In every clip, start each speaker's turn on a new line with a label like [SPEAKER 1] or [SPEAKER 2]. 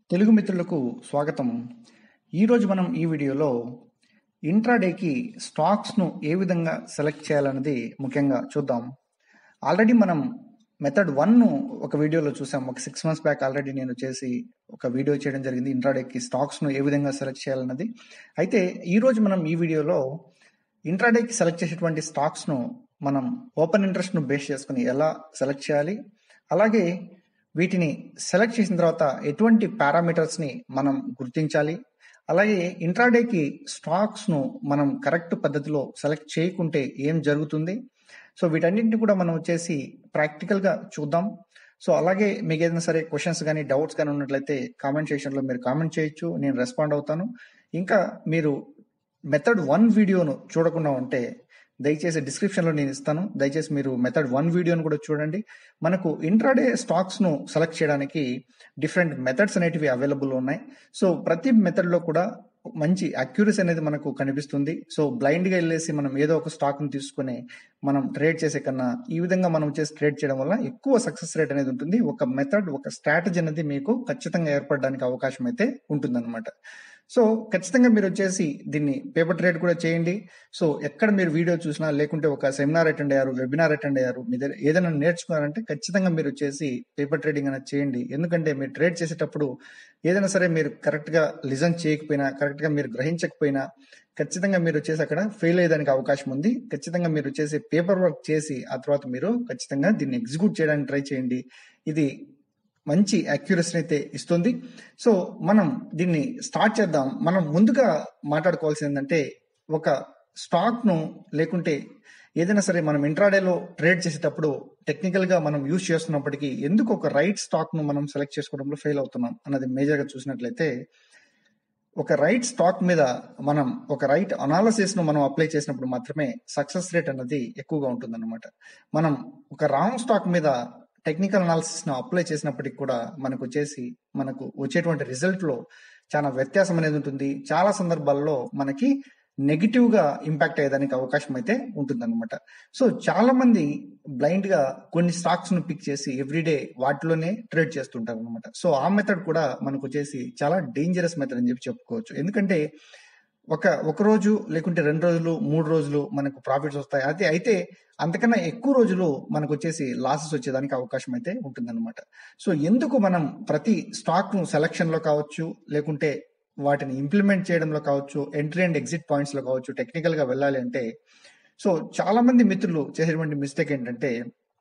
[SPEAKER 1] తెలుగు మిత్రులకు స్వాగతం. ఈరోజు మనం ఈ వీడియోలో ఇంట్రాడేకి స్టాక్స్ను ఏ విధంగా సెలెక్ట్ చేయాలన్నది ముఖ్యంగా చూద్దాం. ఆల్రెడీ మనం మెథడ్ 1ను ఒక వీడియోలో చూసాం. ఒక 6 months బ్యాక్ ఆల్రెడీ నేను చేసి ఒక వీడియో చేయడం జరిగింది ఇంట్రాడేకి స్టాక్స్ను ఏ విధంగా సెలెక్ట్ చేయాలన్నది. అయితే ఈరోజు మనం ఈ వీడియోలో ఇంట్రాడేకి సెలెక్ట్ చేసేటువంటి స్టాక్స్ను మనం ఓపెన్ ఇంట్రెస్ట్ను బేస్ చేసుకుని ఎలా సెలెక్ట్ చేయాలి, అలాగే వీటిని సెలెక్ట్ చేసిన తర్వాత ఎటువంటి పారామీటర్స్ని మనం గుర్తించాలి, అలాగే ఇంట్రాడేకి స్టాక్స్ను మనం కరెక్ట్ పద్ధతిలో సెలెక్ట్ చేయకుంటే ఏం జరుగుతుంది. సో వీటన్నింటిని కూడా మనం వచ్చేసి ప్రాక్టికల్గా చూద్దాం. సో అలాగే మీకు ఏదైనా సరే క్వశ్చన్స్ కానీ డౌట్స్ కానీ ఉన్నట్లయితే కామెంట్ సెక్షన్లో మీరు కామెంట్ చేయొచ్చు, నేను రెస్పాండ్ అవుతాను. ఇంకా మీరు మెథడ్ 1 వీడియోను చూడకుండా ఉంటే దయచేసి డిస్క్రిప్షన్లో నేను ఇస్తాను. దయచేసి మీరు మెథడ్ 1 వీడియోను కూడా చూడండి. మనకు ఇంట్రాడే స్టాక్స్ను సెలెక్ట్ చేయడానికి డిఫరెంట్ మెథడ్స్ అనేటివి అవైలబుల్ ఉన్నాయి. సో ప్రతి మెథడ్లో కూడా మంచి అక్యూరసీ అనేది మనకు కనిపిస్తుంది. సో బ్లైండ్గా వెళ్ళేసి మనం ఏదో ఒక స్టాక్ను తీసుకుని మనం ట్రేడ్ చేసే కన్నా ఈ విధంగా మనం చేసి ట్రేడ్ చేయడం వల్ల ఎక్కువ సక్సెస్ రేట్ అనేది ఉంటుంది. ఒక మెథడ్, ఒక స్ట్రాటజీ అనేది మీకు ఖచ్చితంగా ఏర్పడడానికి అవకాశం అయితే ఉంటుందన్నమాట. సో ఖచ్చితంగా మీరు వచ్చేసి దీన్ని పేపర్ ట్రేడ్ కూడా చేయండి. సో ఎక్కడ మీరు వీడియో చూసినా, లేకుంటే ఒక సెమినార్ అటెండ్ అయ్యారు, వెబినార్ అటెండ్ అయ్యారు, మీ దగ్గర ఏదైనా నేర్చుకున్నారంటే ఖచ్చితంగా మీరు వచ్చేసి పేపర్ ట్రేడింగ్ అనేది చేయండి. ఎందుకంటే మీరు ట్రేడ్ చేసేటప్పుడు ఏదైనా సరే మీరు కరెక్ట్గా లిజన్ చేయకపోయినా, కరెక్ట్గా మీరు గ్రహించకపోయినా ఖచ్చితంగా మీరు వచ్చేసి అక్కడ ఫెయిల్ అయ్యేదానికి అవకాశం ఉంది. ఖచ్చితంగా మీరు వచ్చేసి పేపర్ వర్క్ చేసి ఆ తర్వాత మీరు ఖచ్చితంగా దీన్ని ఎగ్జిక్యూట్ చేయడానికి ట్రై చేయండి. ఇది మంచి అక్యూరసీని అయితే ఇస్తుంది. సో మనం దీన్ని స్టార్ట్ చేద్దాం. మనం ముందుగా మాట్లాడుకోవాల్సింది ఏంటంటే, ఒక స్టాక్ను లేకుంటే ఏదైనా సరే మనం ఇంట్రాడేలో ట్రేడ్ చేసేటప్పుడు టెక్నికల్గా మనం యూజ్ చేస్తున్నప్పటికీ ఎందుకు ఒక రైట్ స్టాక్ను మనం సెలెక్ట్ చేసుకోవడంలో ఫెయిల్ అవుతున్నాం అన్నది మేజర్గా చూసినట్లయితే, ఒక రైట్ స్టాక్ మీద మనం ఒక రైట్ అనాలిసిస్ను మనం అప్లై చేసినప్పుడు మాత్రమే సక్సెస్ రేట్ అన్నది ఎక్కువగా ఉంటుందన్నమాట. మనం ఒక రాంగ్ స్టాక్ మీద టెక్నికల్ అనాలిసిస్ను అప్లై చేసినప్పటికి కూడా మనకు వచ్చేటువంటి రిజల్ట్లో చాలా వ్యత్యాసం అనేది ఉంటుంది. చాలా సందర్భాల్లో మనకి నెగిటివ్గా ఇంపాక్ట్ అయ్యేదానికి అవకాశం అయితే ఉంటుందన్నమాట. సో చాలా మంది బ్లైండ్గా కొన్ని స్టాక్స్ను పిక్ చేసి ఎవ్రీడే వాటిలోనే ట్రేడ్ చేస్తుంటారు అనమాట. సో ఆ మెథడ్ కూడా మనకు వచ్చేసి చాలా డేంజరస్ మెథడ్ అని చెప్పి చెప్పుకోవచ్చు. ఎందుకంటే ఒక రోజు లేకుంటే 2 రోజులు 3 రోజులు మనకు ప్రాఫిట్స్ వస్తాయి. అయితే అంతకన్నా ఎక్కువ రోజులు మనకు వచ్చేసి లాసెస్ వచ్చేదానికి అవకాశం అయితే ఉంటుందన్నమాట. సో ఎందుకు మనం ప్రతి స్టాక్ను సెలక్షన్లో కావచ్చు, లేకుంటే వాటిని ఇంప్లిమెంట్ చేయడంలో కావచ్చు, ఎంట్రీ అండ్ ఎగ్జిట్ పాయింట్స్లో కావచ్చు టెక్నికల్గా వెళ్ళాలి అంటే, సో చాలా మంది మిత్రులు చేసేటువంటి మిస్టేక్ ఏంటంటే,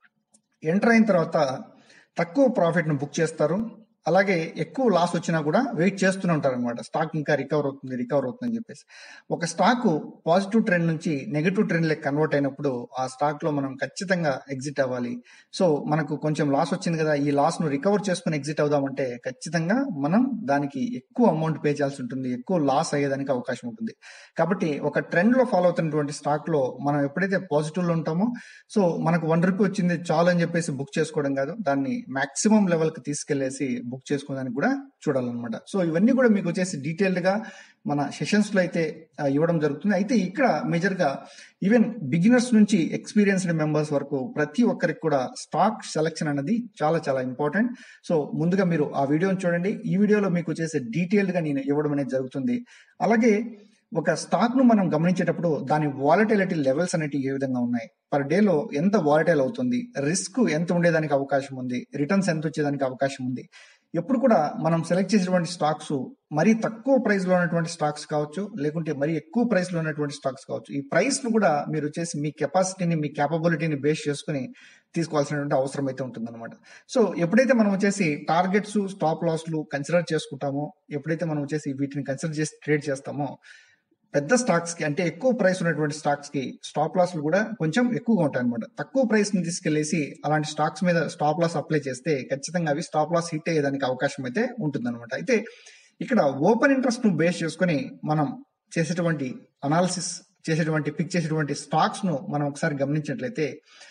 [SPEAKER 1] ఎంటర్ అయిన తర్వాత తక్కువ ప్రాఫిట్ను బుక్ చేస్తారు, అలాగే ఎక్కువ లాస్ వచ్చినా కూడా వెయిట్ చేస్తూనే ఉంటారు అనమాట. స్టాక్ ఇంకా రికవర్ అవుతుంది అని చెప్పేసి. ఒక స్టాక్ పాజిటివ్ ట్రెండ్ నుంచి నెగిటివ్ ట్రెండ్ లెక్క కన్వర్ట్ అయినప్పుడు ఆ స్టాక్ లో మనం ఖచ్చితంగా ఎగ్జిట్ అవ్వాలి. సో మనకు కొంచెం లాస్ వచ్చింది కదా, ఈ లాస్ ను రికవర్ చేసుకుని ఎగ్జిట్ అవుదామంటే ఖచ్చితంగా మనం దానికి ఎక్కువ అమౌంట్ పే చేయాల్సి ఉంటుంది, ఎక్కువ లాస్ అయ్యేదానికి అవకాశం ఉంటుంది. కాబట్టి ఒక ట్రెండ్ లో ఫాలో అవుతున్నటువంటి స్టాక్ లో మనం ఎప్పుడైతే పాజిటివ్ లో ఉంటామో, సో మనకు 1 రూపీ వచ్చింది చాలు అని చెప్పేసి బుక్ చేసుకోవడం కాదు, దాన్ని మాక్సిమం లెవెల్ కి తీసుకెళ్లేసి బుక్ చేసుకోవడానికి కూడా చూడాలన్నమాట. సో ఇవన్నీ కూడా మీకు వచ్చేసి డీటెయిల్డ్ గా మన సెషన్స్ లో అయితే ఇవ్వడం జరుగుతుంది. అయితే ఇక్కడ మేజర్ గా ఈవెన్ బిగినర్స్ నుంచి ఎక్స్పీరియన్స్డ్ మెంబర్స్ వరకు ప్రతి ఒక్కరికి కూడా స్టాక్ సెలెక్షన్ అనేది చాలా చాలా ఇంపార్టెంట్. సో ముందుగా మీరు ఆ వీడియోని చూడండి. ఈ వీడియోలో మీకు వచ్చేసి డీటెయిల్డ్ గా నేను ఇవ్వడం అనేది జరుగుతుంది. అలాగే ఒక స్టాక్ ను మనం గమనించేటప్పుడు దాని వాలటిలిటీ లెవెల్స్ అనేవి ఏ విధంగా ఉన్నాయి, పర్ డేలో ఎంత వాలటైల్ అవుతుంది, రిస్క్ ఎంత ఉండేదానికి అవకాశం ఉంది, రిటర్న్స్ ఎంత వచ్చేదానికి అవకాశం ఉంది. ఎప్పుడు కూడా మనం సెలెక్ట్ చేసేటువంటి స్టాక్స్ మరీ తక్కువ ప్రైస్ లో ఉన్నటువంటి స్టాక్స్ కావచ్చు, లేకుంటే మరీ ఎక్కువ ప్రైస్ లో ఉన్నటువంటి స్టాక్స్ కావచ్చు, ఈ ప్రైస్ ను కూడా మీరు వచ్చేసి మీ కెపాసిటీని, మీ క్యాపబిలిటీని బేస్ చేసుకుని తీసుకోవాల్సినటువంటి అవసరం అయితే ఉంటుందన్నమాట. సో ఎప్పుడైతే మనం వచ్చేసి టార్గెట్స్, స్టాప్ లాస్లు కన్సిడర్ చేసుకుంటామో, ఎప్పుడైతే మనం వచ్చేసి వీటిని కన్సిడర్ చేసి ట్రేడ్ చేస్తామో, పెద్ద స్టాక్స్ కి అంటే ఎక్కువ ప్రైస్ ఉన్నటువంటి స్టాక్స్ కి స్టాప్ లాస్లు కూడా కొంచెం ఎక్కువగా ఉంటాయి అనమాట. తక్కువ ప్రైస్ ని తీసుకెళ్లేసి అలాంటి స్టాక్స్ మీద స్టాప్ లాస్ అప్లై చేస్తే ఖచ్చితంగా అవి స్టాప్ లాస్ హిట్ అయ్యేదానికి అవకాశం అయితే ఉంటుందన్నమాట. అయితే ఇక్కడ ఓపెన్ ఇంట్రెస్ట్ ను బేస్ చేసుకుని మనం చేసేటువంటి అనాలిసిస్ పిక్ చేసేటువంటి స్టాక్స్ ను మనం ఒకసారి గమనించినట్లయితే,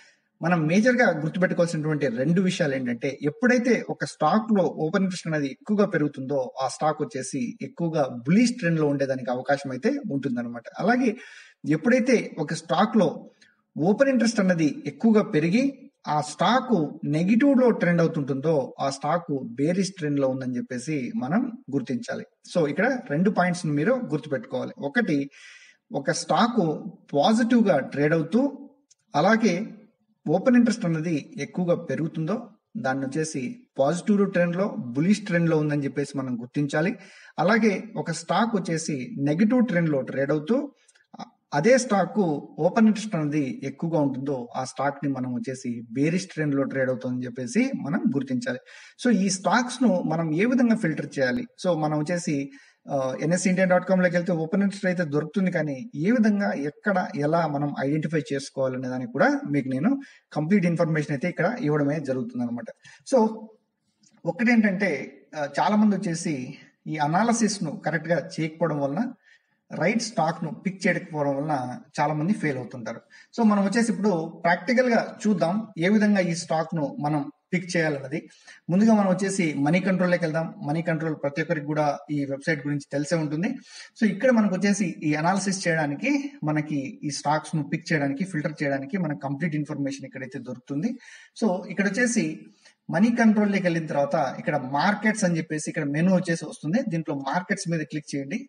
[SPEAKER 1] మనం మేజర్ గా గుర్తుపెట్టుకోవాల్సినటువంటి 2 విషయాలు ఏంటంటే, ఎప్పుడైతే ఒక స్టాక్ లో ఓపెన్ ఇంట్రెస్ట్ అనేది ఎక్కువగా పెరుగుతుందో ఆ స్టాక్ వచ్చేసి ఎక్కువగా బులిష్ ట్రెండ్ లో ఉండేదానికి అవకాశం అయితే ఉంటుందన్నమాట. అలాగే ఎప్పుడైతే ఒక స్టాక్ లో ఓపెన్ ఇంట్రెస్ట్ అన్నది ఎక్కువగా పెరిగి ఆ స్టాక్ నెగిటివ్ లో ట్రెండ్ అవుతుంటుందో ఆ స్టాక్ బేరిష్ ట్రెండ్ లో ఉందని చెప్పేసి మనం గుర్తించాలి. సో ఇక్కడ 2 పాయింట్స్ మీరు గుర్తుపెట్టుకోవాలి. ఒకటి, ఒక స్టాక్ పాజిటివ్ గా ట్రేడ్ అవుతూ అలాగే ఓపెన్ ఇంట్రెస్ట్ అనేది ఎక్కువగా పెరుగుతుందో దాన్ని వచ్చేసి పాజిటివ్ ట్రెండ్ లో బులిష్ ట్రెండ్ లో ఉందని చెప్పేసి మనం గుర్తించాలి. అలాగే ఒక స్టాక్ వచ్చేసి నెగిటివ్ ట్రెండ్ లో ట్రేడ్ అవుతూ అదే స్టాక్ ఓపెన్ ఇంట్రెస్ట్ అనేది ఎక్కువగా ఉంటుందో ఆ స్టాక్ ని మనం వచ్చేసి బేరిష్ ట్రెండ్ లో ట్రేడ్ అవుతుందని చెప్పేసి మనం గుర్తించాలి. సో ఈ స్టాక్స్ ను మనం ఏ విధంగా ఫిల్టర్ చేయాలి? సో మనం వచ్చేసి NSEindia.com లోకి వెళ్తే ఓపెన్ ఇంట్రెస్ట్ అయితే దొరుకుతుంది, కానీ ఏ విధంగా ఎక్కడ ఎలా మనం ఐడెంటిఫై చేసుకోవాలనే దానికి కూడా మీకు నేను కంప్లీట్ ఇన్ఫర్మేషన్ అయితే ఇక్కడ ఇవ్వడమే జరుగుతుంది అనమాట. సో ఒకటేంటంటే చాలా మంది వచ్చేసి ఈ అనాలసిస్ ను కరెక్ట్ గా చేయకపోవడం వలన రైట్ స్టాక్ ను పిక్ చేయకపోవడం వలన చాలా మంది ఫెయిల్ అవుతుంటారు. సో మనం వచ్చేసి ఇప్పుడు ప్రాక్టికల్ గా చూద్దాం ఏ విధంగా ఈ స్టాక్ ను మనం పిక్ చేయాలన్నది. ముందుగా మనం వచ్చేసి మనీ కంట్రోల్లోకి వెళ్దాం. మనీ కంట్రోల్ ప్రతి ఒక్కరికి కూడా ఈ వెబ్సైట్ గురించి తెలిసే ఉంటుంది. సో ఇక్కడ మనకు వచ్చేసి ఈ అనాలిసిస్ చేయడానికి, మనకి ఈ స్టాక్స్ ను పిక్ చేయడానికి, ఫిల్టర్ చేయడానికి మనకు కంప్లీట్ ఇన్ఫర్మేషన్ ఇక్కడైతే దొరుకుతుంది. సో ఇక్కడ వచ్చేసి మనీ కంట్రోల్లోకి వెళ్ళిన తర్వాత ఇక్కడ మార్కెట్స్ అని చెప్పేసి ఇక్కడ మెనూ వచ్చేసి వస్తుంది. దీంట్లో మార్కెట్స్ మీద క్లిక్ చేయండి.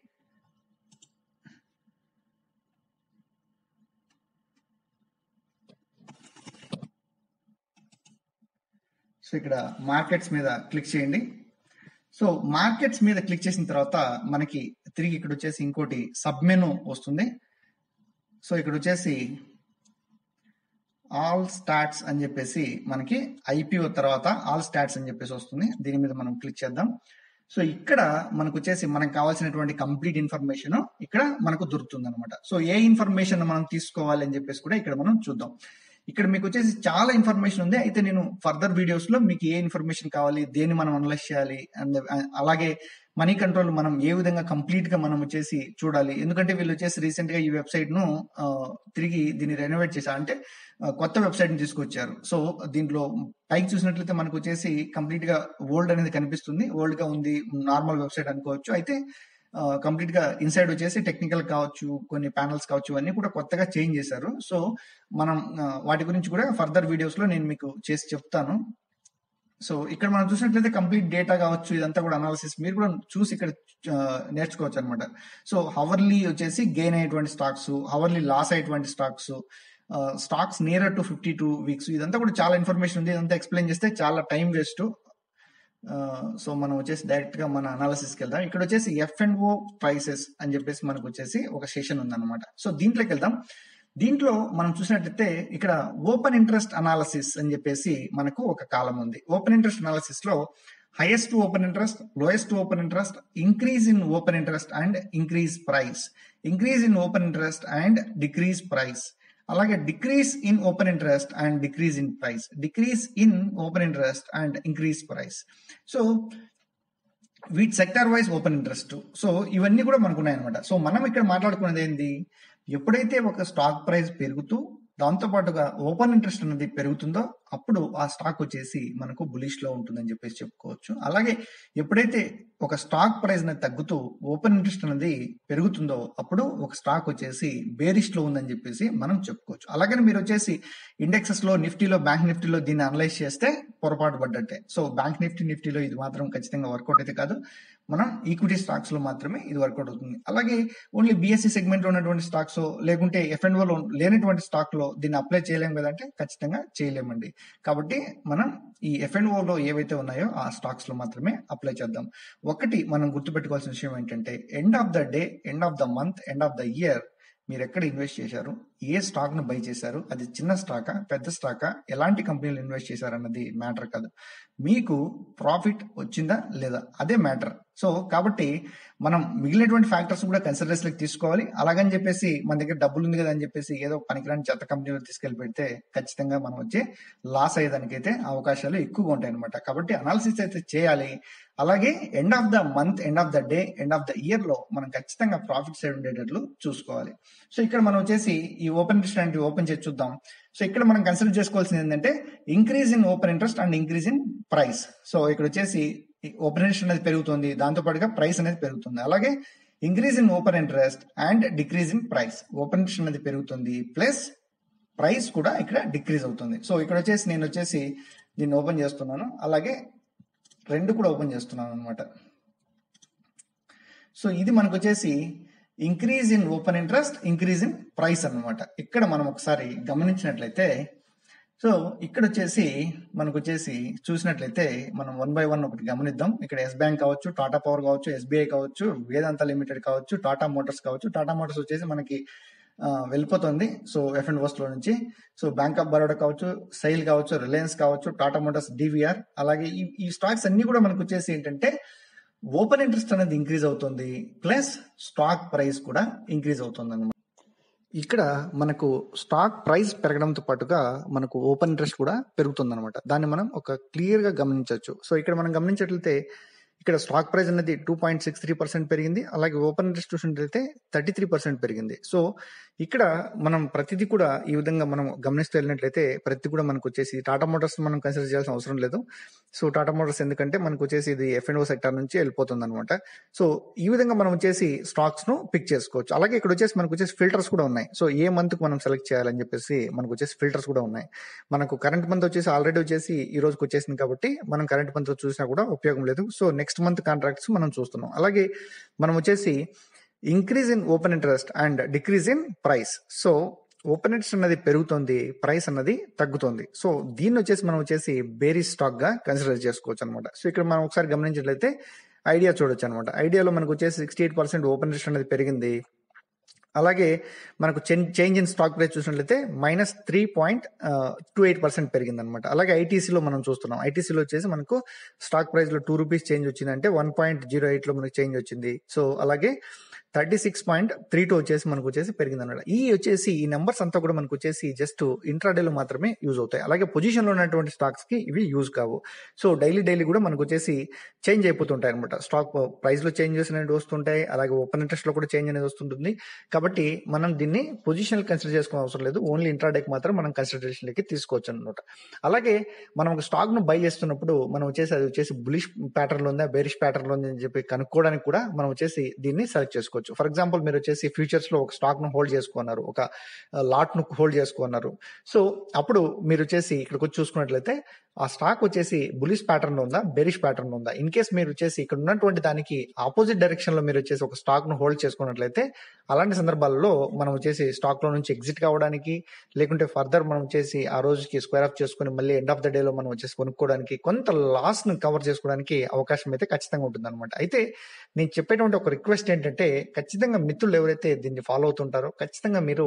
[SPEAKER 1] సో ఇక్కడ మార్కెట్స్ మీద క్లిక్ చేయండి. సో మార్కెట్స్ మీద క్లిక్ చేసిన తర్వాత మనకి తిరిగి ఇక్కడ వచ్చేసి ఇంకోటి సబ్ మెనూ వస్తుంది. సో ఇక్కడ వచ్చేసి ఆల్ స్టాట్స్ అని చెప్పేసి మనకి IPO తర్వాత ఆల్ స్టాట్స్ అని చెప్పేసి వస్తుంది. దీని మీద మనం క్లిక్ చేద్దాం. సో ఇక్కడ మనకు వచ్చేసి మనకు కావాల్సినటువంటి కంప్లీట్ ఇన్ఫర్మేషన్ ఇక్కడ మనకు దొరుకుతుంది అనమాట. సో ఏ ఇన్ఫర్మేషన్ మనం తీసుకోవాలి అని చెప్పేసి కూడా ఇక్కడ మనం చూద్దాం. ఇక్కడ మీకు వచ్చేసి చాలా ఇన్ఫర్మేషన్ ఉంది. అయితే నేను ఫర్దర్ వీడియోస్ లో మీకు ఏ ఇన్ఫర్మేషన్ కావాలి, దేన్ని మనం అనలైజ్ చేయాలి, అలాగే మనీ కంట్రోల్ మనం ఏ విధంగా కంప్లీట్ గా మనం వచ్చేసి చూడాలి. ఎందుకంటే వీళ్ళు వచ్చేసి రీసెంట్ గా ఈ వెబ్సైట్ ను తిరిగి దీన్ని రెనోవేట్ చేశారు, అంటే కొత్త వెబ్సైట్ ని తీసుకొచ్చారు. సో దీంట్లో పైకి చూసినట్లయితే మనకు వచ్చేసి కంప్లీట్ గా ఓల్డ్ అనేది కనిపిస్తుంది. ఓల్డ్ గా ఉంది, నార్మల్ వెబ్సైట్ అనుకోవచ్చు. అయితే కంప్లీట్ గా ఇన్సైడ్ వచ్చేసి టెక్నికల్ కావచ్చు, కొన్ని ప్యానల్స్ కావచ్చు, అన్ని కూడా కొత్తగా చేంజ్ చేశారు. సో మనం వాటి గురించి కూడా ఫర్దర్ వీడియోస్ లో నేను మీకు చేసి చెప్తాను. సో ఇక్కడ మనం చూసినట్లయితే కంప్లీట్ డేటా కావచ్చు, ఇదంతా కూడా అనాలిసిస్ మీరు కూడా చూసి ఇక్కడ నేర్చుకోవచ్చు అనమాట. సో హవర్లీ వచ్చేసి గెయిన్ అయ్యేటువంటి స్టాక్స్, హవర్లీ లాస్ అయ్యేటువంటి stocks, stocks near to 52 weeks, ఇదంతా కూడా చాలా ఇన్ఫర్మేషన్ ఉంది. ఇదంతా ఎక్స్ప్లెయిన్ చేస్తే చాలా టైం వేస్ట్. సో మనం వచ్చేసి డైరెక్ట్ గా మన అనాలిసిస్కి వెళ్దాం. ఇక్కడ వచ్చేసి F&O ప్రైసెస్ అని చెప్పేసి మనకు వచ్చేసి ఒక సెషన్ ఉందన్నమాట. సో దీంట్లోకి వెళ్దాం. దీంట్లో మనం చూసినట్లయితే ఇక్కడ ఓపెన్ ఇంట్రెస్ట్ అనాలిసిస్ అని చెప్పేసి మనకు ఒక కాలం ఉంది. ఓపెన్ ఇంట్రెస్ట్ అనాలిసిస్ లో highest open interest, lowest open interest, increase in open interest and increase price, increase in open interest and decrease price, అలాగే decrease in open interest and decrease in price, decrease in open interest and increase price. So వీటి sector wise open interest. So ఇవన్నీ కూడా మనకు ఉన్నాయన్నమాట. So మనం ఇక్కడ మాట్లాడుకున్నది ఏంది, ఎప్పుడైతే ఒక స్టాక్ ప్రైస్ పెరుగుతూ దాంతో పాటుగా ఓపెన్ ఇంట్రెస్ట్ అనేది పెరుగుతుందో అప్పుడు ఆ స్టాక్ వచ్చేసి మనకు బులిష్ లో ఉంటుందని చెప్పేసి చెప్పుకోవచ్చు. అలాగే ఎప్పుడైతే ఒక స్టాక్ ప్రైస్ అనేది తగ్గుతూ ఓపెన్ ఇంట్రెస్ట్ అనేది పెరుగుతుందో అప్పుడు ఒక స్టాక్ వచ్చేసి బేరిష్ లో ఉందని చెప్పేసి మనం చెప్పుకోవచ్చు. అలాగే మీరు వచ్చేసి ఇండెక్సెస్ లో, నిఫ్టీలో, బ్యాంక్ నిఫ్టీలో దీన్ని అనలైజ్ చేస్తే పొరపాటు పడ్డట్టే. సో బ్యాంక్ నిఫ్టీలో ఇది మాత్రం ఖచ్చితంగా వర్కౌట్ అయితే కాదు, మనం ఈక్విటీ స్టాక్స్ లో మాత్రమే ఇది వర్కౌట్ అవుతుంది. అలాగే ఓన్లీ BSE సెగ్మెంట్ లో ఉన్నటువంటి స్టాక్స్ లేకుంటే F&O లో లేనటువంటి స్టాక్ లో దీన్ని అప్లై చేయలేము కదంటే ఖచ్చితంగా చేయలేమండి. కాబట్టి మనం ఈ F&O లో ఏవైతే ఉన్నాయో ఆ స్టాక్స్ లో మాత్రమే అప్లై చేద్దాం. ఒకటి మనం గుర్తుపెట్టుకోవాల్సిన విషయం ఏంటంటే end of the day, end of the month, end of the year మీరు ఎక్కడ ఇన్వెస్ట్ చేశారు, ఏ స్టాక్ ను బై చేశారు, అది చిన్న స్టాకా, పెద్ద స్టాకా, ఎలాంటి కంపెనీలు ఇన్వెస్ట్ చేశారు అన్నది మ్యాటర్ కాదు. మీకు ప్రాఫిట్ వచ్చిందా లేదా అదే మ్యాటర్. సో కాబట్టి మనం మిగిలినటువంటి ఫ్యాక్టర్స్ కూడా కన్సిడరేషన్ తీసుకోవాలి. అలాగని చెప్పేసి మన దగ్గర డబ్బులు ఉంది కదా అని చెప్పేసి ఏదో పనికిరాని చెత్త కంపెనీలో తీసుకెళ్లి పెడితే ఖచ్చితంగా మనం వచ్చే లాస్ అయ్యేదానికైతే అవకాశాలు ఎక్కువగా ఉంటాయి అనమాట. కాబట్టి అనాలిసిస్ అయితే చేయాలి. అలాగే end of the month, end of the day, end of the year లో మనం ఖచ్చితంగా ప్రాఫిట్ సైడ్ ఉండేటట్లు చూసుకోవాలి. సో ఇక్కడ మనం వచ్చేసి ఈ ఓపెన్ ఇంట్రెస్ట్ అంటే ఓపెన్ చేసి చూద్దాం. సో ఇక్కడ మనం కన్సిడర్ చేసుకోవాల్సింది ఏంటంటే increase in open interest and increase in price. So ఇక్కడ వచ్చేసి ఓపెన్ ఇంట్రెస్ట్ అనేది పెరుగుతుంది, దాంతో పాటుగా ప్రైస్ అనేది పెరుగుతుంది. అలాగే increase in open interest and decrease in price, open interest అనేది పెరుగుతుంది ప్లస్ ప్రైస్ కూడా ఇక్కడ డిక్రీజ్ అవుతుంది. సో ఇక్కడ వచ్చేసి నేను వచ్చేసి దీన్ని ఓపెన్ చేస్తున్నాను, అలాగే రెండు కూడా ఓపెన్ చేస్తున్నాను అనమాట. సో ఇది మనకు వచ్చేసి increase in open interest, increase in price అన్నమాట. ఇక్కడ మనం ఒకసారి గమనించినట్లయితే, సో ఇక్కడ వచ్చేసి మనకు వచ్చేసి చూసినట్లయితే మనం 1 by 1 ఒకటి గమనిద్దాం. ఇక్కడ ఎస్ బ్యాంక్ కావచ్చు, టాటా పవర్ కావచ్చు, ఎస్బీఐ కావచ్చు, వేదాంత లిమిటెడ్ కావచ్చు, టాటా మోటార్స్ కావచ్చు. టాటా మోటార్స్ వచ్చేసి మనకి వెళ్ళిపోతుంది సో F&Os లో నుంచి. సో బ్యాంక్ ఆఫ్ బరోడా కావచ్చు, సైల్ కావచ్చు, రిలయన్స్ కావచ్చు, టాటా మోటార్స్, డివిఆర్, అలాగే ఈ స్టాక్స్ అన్ని కూడా మనకు వచ్చేసి ఏంటంటే ఓపెన్ ఇంట్రెస్ట్ అనేది ఇంక్రీజ్ అవుతుంది, ప్లస్ స్టాక్ ప్రైస్ కూడా ఇంక్రీజ్ అవుతుంది అన్నమాట. ఇక్కడ మనకు స్టాక్ ప్రైస్ పెరగడంతో పాటుగా మనకు ఓపెన్ ఇంట్రెస్ట్ కూడా పెరుగుతుంది అనమాట. దాన్ని మనం ఒక క్లియర్ గా గమనించవచ్చు. సో ఇక్కడ మనం గమనించినట్లయితే ఇక్కడ స్టాక్ ప్రైస్ అనేది 2.63% పెరిగింది, అలాగే ఓపెన్ ఇంట్రెస్ట్ చూసినట్లయితే 33% పెరిగింది. సో ఇక్కడ మనం ప్రతిదీ కూడా ఈ విధంగా మనం గమనిస్తూ వెళ్ళినట్లయితే ప్రతి కూడా మనకు వచ్చేసి టాటా మోటార్స్ మనం కన్సిడర్ చేయాల్సిన అవసరం లేదు. సో టాటా మోటార్స్ ఎందుకంటే మనకు వచ్చేసి ఇది F&O సెక్టర్ నుంచి వెళ్ళిపోతుంది అనమాట. సో ఈ విధంగా మనం వచ్చేసి స్టాక్స్ ను పిక్ చేసుకోవచ్చు. అలాగే ఇక్కడ వచ్చేసి మనకు వచ్చేసి ఫిల్టర్స్ కూడా ఉన్నాయి. సో ఏ మంత్ కు మనం సెలెక్ట్ చేయాలని చెప్పేసి మనకు వచ్చేసి ఫిల్టర్స్ కూడా ఉన్నాయి. మనకు కరెంట్ మంత్ వచ్చేసి ఆల్రెడీ వచ్చేసి ఈ రోజుకి వచ్చేసింది కాబట్టి మనం కరెంట్ మంత్ చూసినా కూడా ఉపయోగం లేదు. సో నెక్స్ట్ మంత్ కాంట్రాక్ట్స్ మనం చూస్తున్నాం. అలాగే మనం వచ్చేసి increase in open interest and decrease in price. So open interest అనేది పెరుగుతుంది, ప్రైస్ అన్నది తగ్గుతుంది. సో దీన్ని వచ్చేసి మనం వచ్చేసి బేరిష్ స్టాక్ గా కన్సిడర్ చేసుకోవచ్చు అనమాట. సో ఇక్కడ మనం ఒకసారి గమనించినట్లయితే ఐడియా చూడొచ్చు అనమాట. ఐడియాలో మనకు వచ్చేసి 68% ఓపెన్ ఇంట్రెస్ట్ అనేది పెరిగింది. అలాగే మనకు చేంజ్ ఇన్ స్టాక్ ప్రైస్ చూసినట్లయితే -3.28% పెరిగింది అనమాట. అలాగే ఐటీసీలో మనం చూస్తున్నాం. ఐటీసీలో వచ్చేసి మనకు స్టాక్ ప్రైస్ లో 2 రూపీస్ చేంజ్ వచ్చింది, అంటే 1.08 లో మనకు చేంజ్ వచ్చింది. సో అలాగే 36.32 వచ్చేసి మనకు వచ్చేసి పెరిగింది అనమాట. ఈ నెంబర్స్ అంతా కూడా మనకు వచ్చేసి జస్ట్ ఇంట్రాడేలో మాత్రమే యూజ్ అవుతాయి. అలాగే పొజిషన్ లో ఉన్నటువంటి స్టాక్స్ కి ఇవి యూజ్ కావు. సో డైలీ కూడా మనకు వచ్చేసి చేంజ్ అయిపోతుంటాయి అనమాట. స్టాక్ ప్రైస్ లో చేంజెస్ అనేవి వస్తుంటాయి, అలాగే ఓపెన్ ఇంట్రెస్ట్ లో కూడా చేంజ్ అనేది వస్తుంటుంది. కాబట్టి మనం దీన్ని పొజిషన్ కన్సిడర్ చేసుకోవడం అవసరం లేదు, ఓన్లీ ఇంట్రాడేకి మాత్రం మనం కన్సిడరేషన్ లోకి తీసుకోవచ్చు అనమాట. అలాగే మనం ఒక స్టాక్ ను బై చేస్తున్నప్పుడు మనం వచ్చేసి అది వచ్చేసి బులిష్ ప్యాటర్న్ లో ఉందా, బేరిష్ ప్యాటర్న్ లో ఉందని చెప్పి కనుక్కోవడానికి కూడా మనం వచ్చేసి దీన్ని సెలెక్ట్ చేసుకోవచ్చు. ఫర్ ఎగ్జాంపుల్ మీరు వచ్చేసి ఫ్యూచర్స్ లో ఒక స్టాక్ ను హోల్డ్ చేసుకున్నారు, ఒక లాట్ ను హోల్డ్ చేసుకున్నారు. సో అప్పుడు మీరు వచ్చేసి ఇక్కడికి వచ్చి చూసుకున్నట్లయితే ఆ స్టాక్ వచ్చేసి బులిష్ ప్యాటర్న్ లో ఉందా, బెరిష్ ప్యాటర్న్ లో ఉందా. ఇన్ కేస్ మీరు వచ్చేసి ఇక్కడ ఉన్నటువంటి దానికి ఆపోజిట్ డైరెక్షన్ లో మీరు వచ్చేసి ఒక స్టాక్ ను హోల్డ్ చేసుకున్నట్లయితే అలాంటి సందర్భాల్లో మనం వచ్చేసి స్టాక్ లో నుంచి ఎగ్జిట్ కావడానికి, లేకుంటే ఫర్దర్ మనం వచ్చేసి ఆ రోజుకి స్క్వేర్ ఆఫ్ చేసుకుని మళ్ళీ ఎండ్ ఆఫ్ ద డే లో మనం వచ్చేసి కొనుక్కోవడానికి, కొంత లాస్ ను కవర్ చేసుకోవడానికి అవకాశం అయితే ఖచ్చితంగా ఉంటుంది అనమాట. అయితే నేను చెప్పేటువంటి ఒక రిక్వెస్ట్ ఏంటంటే, ఖచ్చితంగా మిత్రులు ఎవరైతే దీన్ని ఫాలో అవుతుంటారో ఖచ్చితంగా మీరు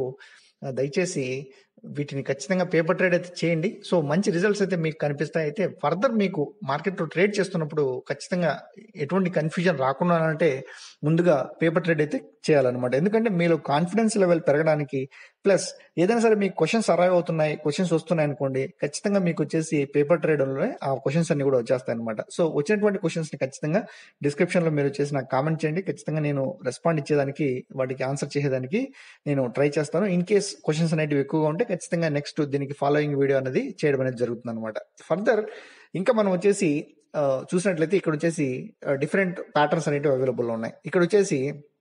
[SPEAKER 1] దయచేసి వీటిని ఖచ్చితంగా పేపర్ ట్రేడ్ అయితే చేయండి. సో మంచి రిజల్ట్స్ అయితే మీకు కనిపిస్తాయి. అయితే ఫర్దర్ మీకు మార్కెట్లో ట్రేడ్ చేస్తున్నప్పుడు ఖచ్చితంగా ఎటువంటి కన్ఫ్యూజన్ రాకుండా అంటే ముందుగా పేపర్ ట్రేడ్ అయితే చేయాలన్నమాట. ఎందుకంటే మీలో కాన్ఫిడెన్స్ లెవెల్ పెరగడానికి, ప్లస్ ఏదైనా సరే మీకు క్వశ్చన్స్ అరైవ్ అవుతున్నాయి, క్వశ్చన్స్ వస్తున్నాయి అనుకోండి, ఖచ్చితంగా మీకు వచ్చేసి పేపర్ ట్రేడ్లోనే ఆ క్వశ్చన్స్ అన్ని కూడా వచ్చేస్తాయి అనమాట. సో వచ్చినటువంటి క్వశ్చన్స్ ని ఖచ్చితంగా డిస్క్రిప్షన్ లో మీరు వచ్చేసి నాకు కామెంట్ చేయండి. ఖచ్చితంగా నేను రెస్పాండ్ ఇచ్చేదానికి, వాటికి ఆన్సర్ చేసేదానికి నేను ట్రై చేస్తాను. ఇన్ కేస్ క్వశ్చన్స్ అనేటివి ఎక్కువగా ఉంటే ఖచ్చితంగా నెక్స్ట్ దీనికి ఫాలోయింగ్ వీడియో అనేది చేయడం అనేది జరుగుతుంది అనమాట. ఫర్దర్ ఇంకా మనం వచ్చేసి చూసినట్లయితే ఇక్కడ వచ్చేసి డిఫరెంట్ ప్యాటర్న్స్ అనేటివి అవైలబుల్ ఉన్నాయి. ఇక్కడ వచ్చేసి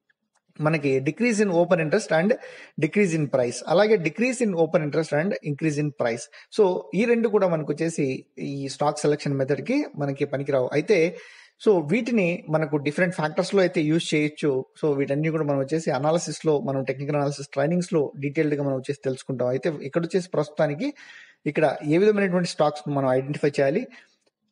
[SPEAKER 1] మనకి decrease in open interest and decrease in price, అలాగే decrease in open interest and increase in price. So ఈ రెండు కూడా మనకు వచ్చేసి ఈ స్టాక్ సెలెక్షన్ మెథడ్ కి మనకి పనికిరావు. అయితే సో వీటిని మనకు డిఫరెంట్ ఫ్యాక్టర్స్ లో అయితే యూజ్ చేయొచ్చు. సో వీటన్ని కూడా మనం వచ్చేసి అనాలిసిస్ లో, మనం టెక్నికల్ అనాలిసిస్ ట్రైనింగ్స్ లో డీటెయిల్డ్ గా మనం వచ్చేసి తెలుసుకుంటాం. అయితే ఇక్కడ వచ్చేసి ప్రస్తుతానికి ఇక్కడ ఏ విధమైనటువంటి స్టాక్స్ మనం ఐడెంటిఫై చేయాలి,